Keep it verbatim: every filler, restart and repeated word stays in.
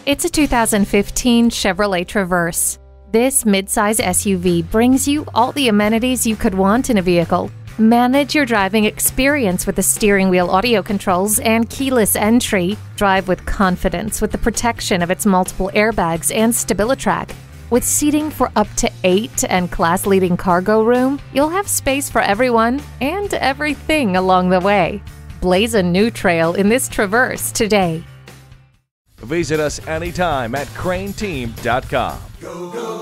It's a two thousand fifteen Chevrolet Traverse. This midsize S U V brings you all the amenities you could want in a vehicle. Manage your driving experience with the steering wheel audio controls and keyless entry. Drive with confidence with the protection of its multiple airbags and StabiliTrak. With seating for up to eight and class-leading cargo room, you'll have space for everyone and everything along the way. Blaze a new trail in this Traverse today. Visit us anytime at crain team dot com. Go, go.